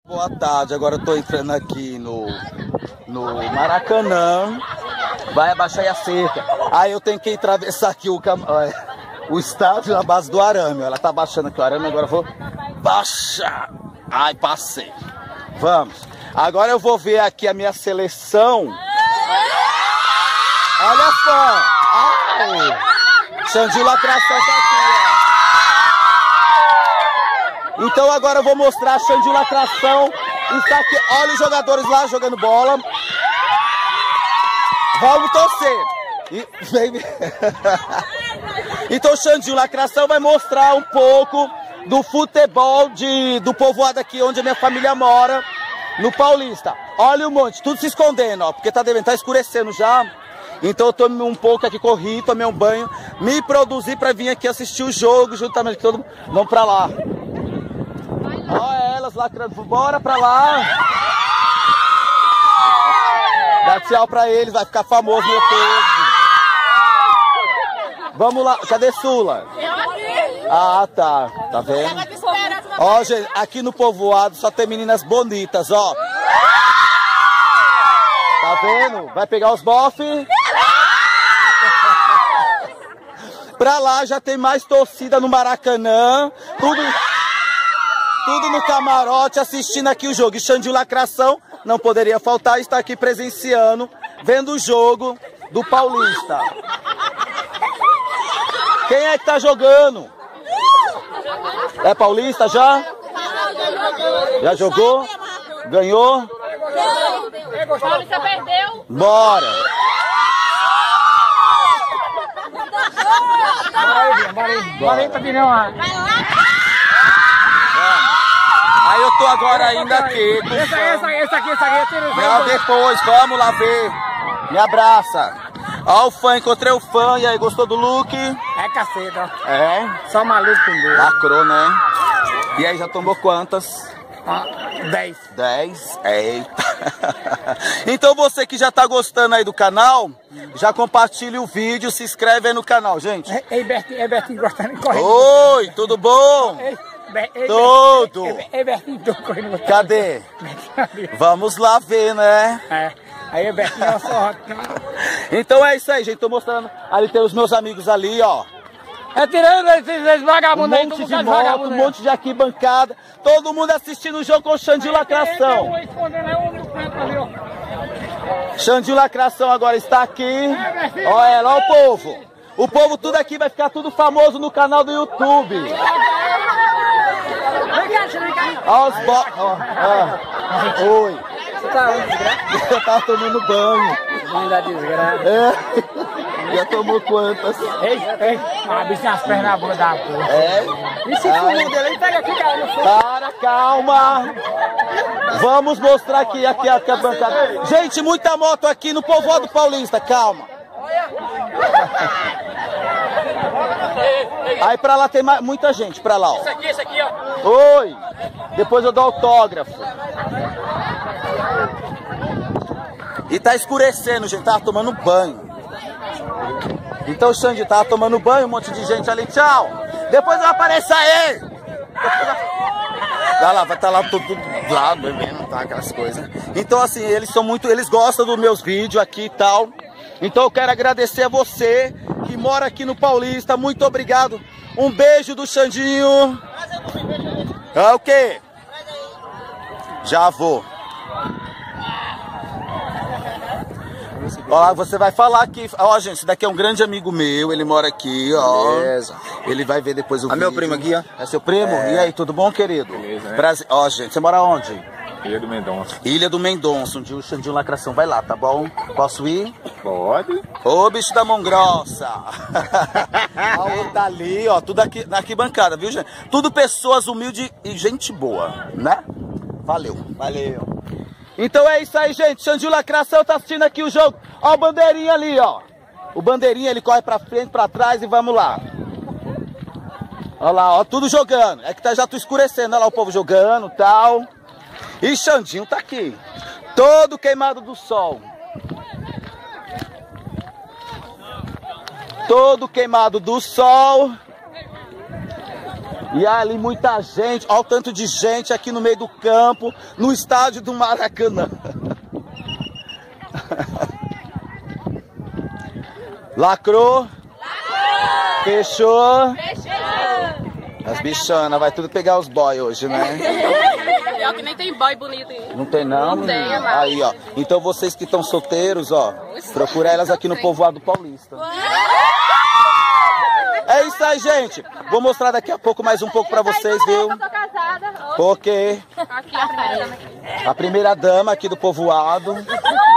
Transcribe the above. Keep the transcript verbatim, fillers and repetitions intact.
Boa tarde, agora eu tô entrando aqui no, no Maracanã. Vai abaixar aí a cerca. Aí eu tenho que atravessar aqui o, o estádio na base do arame. Ela tá baixando aqui o arame, agora eu vou baixar. Ai, passei. Vamos. Agora eu vou ver aqui a minha seleção. Olha só. Ai. Xandinho Lacração tá aqui, ó. Então agora eu vou mostrar a Xandinho Lacração. Está aqui. Olha os jogadores lá jogando bola. Vamos torcer. E, então o Xandinho Lacração vai mostrar um pouco do futebol de, do povoado aqui onde a minha família mora, no Paulista. Olha o monte, tudo se escondendo, ó, porque tá devendo, tá escurecendo já. Então eu tomei um pouco aqui, corri, tomei um banho, me produzi pra vir aqui assistir o jogo juntamente com todo mundo. Vamos pra lá. Olha elas lacrando, bora pra lá. Dá tchau pra eles, vai ficar famoso meu povo. Vamos lá, cadê Sula? Ah, tá, tá vendo? Ó, gente, aqui no povoado só tem meninas bonitas, ó. Tá vendo? Vai pegar os bofes? Pra lá já tem mais torcida no Maracanã. Tudo, tudo no camarote, assistindo aqui o jogo. E Xandinho Lacração não poderia faltar, está aqui presenciando, vendo o jogo do Paulista. Quem é que tá jogando? É Paulista já? Já jogou? Ganhou? Paulista perdeu. Bora! Bora pra não. Aí eu tô agora ainda aqui. Essa, essa, essa aqui, essa aqui. Não, depois, vamos lá ver. Me abraça. Ó o fã, encontrei o fã. E aí, gostou do look? É caceta. É? Só maluco com Deus. Lacrou, né? E aí, já tomou quantas? Ah, dez. Dez? Eita. Então você que já tá gostando aí do canal, já compartilha o vídeo, se inscreve aí no canal, gente. Ei, Bertinho, é Bertinho gostando de correr. Oi, tudo bom? Ei, Be ei, Tudo. Ei, Bertinho, tô correndo. Cadê? Vamos lá ver, né? É. Aí o Bertinho é só. Então é isso aí, gente. Tô mostrando. Ali tem os meus amigos ali, ó. É tirando esses vagabundos Um aí, monte de moto, um monte de arquibancada. Todo mundo assistindo o jogo com o Xandinho Lacração. Xandinho Lacração agora está aqui. Olha ela, olha o povo. O povo tudo aqui vai ficar tudo famoso no canal do YouTube. Olha os bo... oh, oh. Oi. Você tá onde, desgraça? Eu tava tomando banho. Mãe da desgraça. É. Já tomou quantas? Ei, ei. Ah, bicho, as pernas na bunda da porra. É? E se fundo dele, ele pega aqui, cara, no fundo. Para, calma. Vamos mostrar aqui, aqui, aqui a bancada. Gente, muita moto aqui no povoado paulista, calma. Aí pra lá tem mais, muita gente, pra lá, ó. Esse aqui, esse aqui, ó. Oi. Depois eu dou autógrafo. E tá escurecendo, gente, tava tomando banho. Então o Xande tava tomando banho, um monte de gente ali, tchau. Depois vai aparecer aí. Vai lá, vai estar tá lá tudo, tudo lá, bebendo, tá, aquelas coisas. Então assim, eles são muito, eles gostam dos meus vídeos aqui e tal. Então eu quero agradecer a você que mora aqui no Paulista, muito obrigado. Um beijo do Xandinho. É o quê? Já vou. Ó, você vai falar aqui. Ó, gente, esse daqui é um grande amigo meu, ele mora aqui, ó. Beleza. Ele vai ver depois o É vídeo. meu primo aqui, ó. É seu primo? É. E aí, tudo bom, querido? Beleza, né? Prazer. Ó, gente, você mora onde? Ilha do Mendonça. Ilha do Mendonça, onde o Xandinho Lacração vai lá, tá bom? Posso ir? Pode. Ô, bicho da mão grossa. Ó, o outro dali, ó, tudo aqui na arquibancada, viu, gente? Tudo pessoas humildes e gente boa, né? Valeu. Valeu. Então é isso aí, gente. Xandinho Lacração tá assistindo aqui o jogo. Ó o bandeirinha ali, ó. O bandeirinha, ele corre pra frente, pra trás e vamos lá. Olha lá, ó, tudo jogando. É que tá, já tô escurecendo, olha lá o povo jogando e tal. E Xandinho tá aqui, todo queimado do sol. Todo queimado do sol. E ali muita gente, olha o tanto de gente aqui no meio do campo, no estádio do Maracanã. Lacrou? Lacrou! Fechou? Fechou! As bichanas, vai tudo pegar os boy hoje, né? Pior que nem tem boy bonito aí. Não tem não? Não tem, mas... Aí, ó. Então vocês que estão solteiros, ó, procura elas aqui no Povoado Paulista. É isso aí, gente. Vou mostrar daqui a pouco mais um pouco pra vocês, viu? Eu tô casada. Porque Aqui a primeira dama. a primeira dama aqui do Povoado.